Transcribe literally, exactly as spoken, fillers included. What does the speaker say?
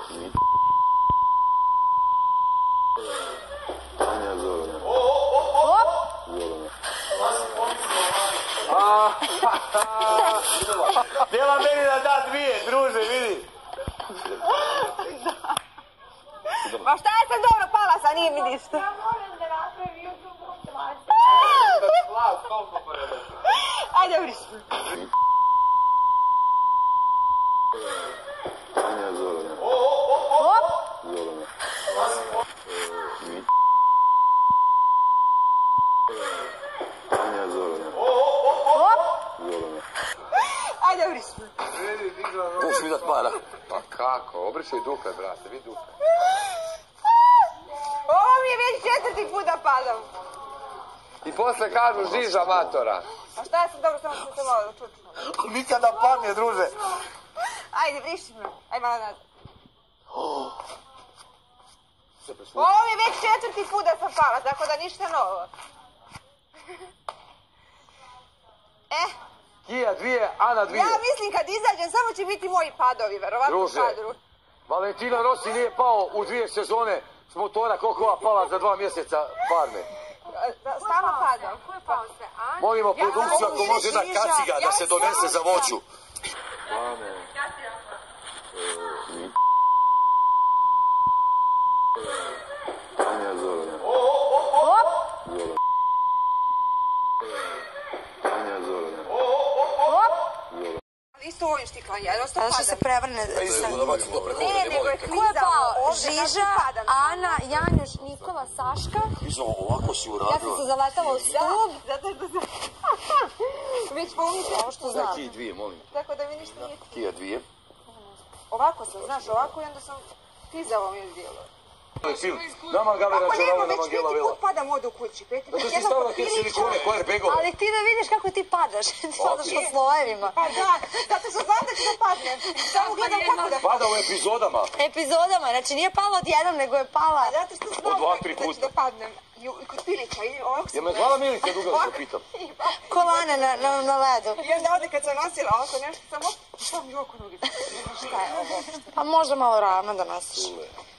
Anja Zorana. Djela meni da da dvije, druže, vidi. Ma šta je sad dobro pala, sa nije mi ništa. Ja moram da napravim YouTube motivaciju. Glas, koliko poredati. Ajde, vrišimo. Anja Zorana. Zorana. Anja Zorana. Zorana. Ajde, vrišimo. Bus mi da para. Pa kako, obrišaj dupe, brate, vidi dupe. Ovo mi je već četvrti put da padam. I posle kažu žiža matora. A šta je sad dobro, samo što se malo čučno. Nikada padne, druže. Ajde, vrišimo. Ajde malo nazad. Ovo mi je već četvrti put da sam pala, tako da ništa novo. Eh. Kija dvije, Ana dvije. Ja mislim kad izađem samo će biti moji padovi, verovatno Druže, padru. Valentino Rossi nije pao u dvije sezone s motora koliko ova pala za dva mjeseca farme. Stalno padam. Ko je pao sve? Ana? Molimo produkciju ako može da kaciga da se donese za voću. Anja Zorana. Anja Zorana. Isto ovim štiklom, ja jednostavno Zato što se padam. prevrne sa Ne, nego je Ko je klizao pao? ovdje, znači Žiža, padam. Ana, Janjuš, Nikola, Saška. Izo, ovako si Ja uradila. sam se zaletala u stub. Da, zato što sam... Već pomišljam. Ovo što znam. Kija dvije, molim. Tako da mi ništa nije... Kija dvije. Ovako sam, znaš, ovako i onda sam... Tizavo mi je bilo. Nama Gavera Kako nema, Čorava, već nama peti Gela Vela. put padam ovdje u kući. Peti put, Zato si jednom stavila te prilično. silikone, koje begove. Ali ti da vidiš kako ti padaš. Ti padaš po slojevima. Pa da, zato što znam da ću da padnem. Samo gledam kako da padnem. Pada u epizodama. Epizodama, znači nije pala odjednom, nego je pala. Zato što znam dva, kako tri da ću puta. da padnem. I u- i kod Pilića, i ovako Je me zvala Milica Duga da se pitam. Kolane na, na, na ledu. I onda ovdje kad sam nosila ovako nešto, sam op, sam mi oko noge. Šta je ovo? Pa možda malo rama da nosiš.